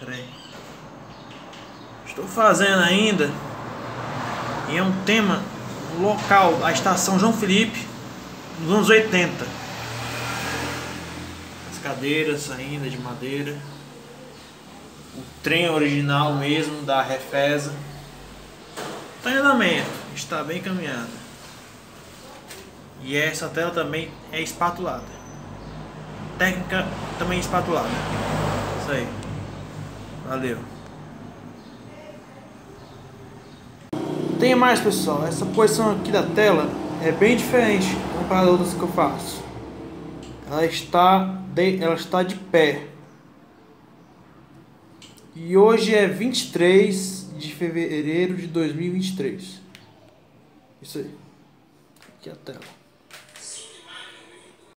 Pera aí. Estou fazendo ainda. E é um tema local, a estação João Felipe, nos anos 80. As cadeiras ainda de madeira. O trem original mesmo da Refesa. Está em andamento, está bem caminhada. E essa tela também é espatulada. Técnica também espatulada. Isso aí. Valeu. Tem mais, pessoal. Essa posição aqui da tela é bem diferente comparada a outras que eu faço. Ela está de pé. E hoje é 23 de fevereiro de 2023. Isso aí. Aqui é a tela.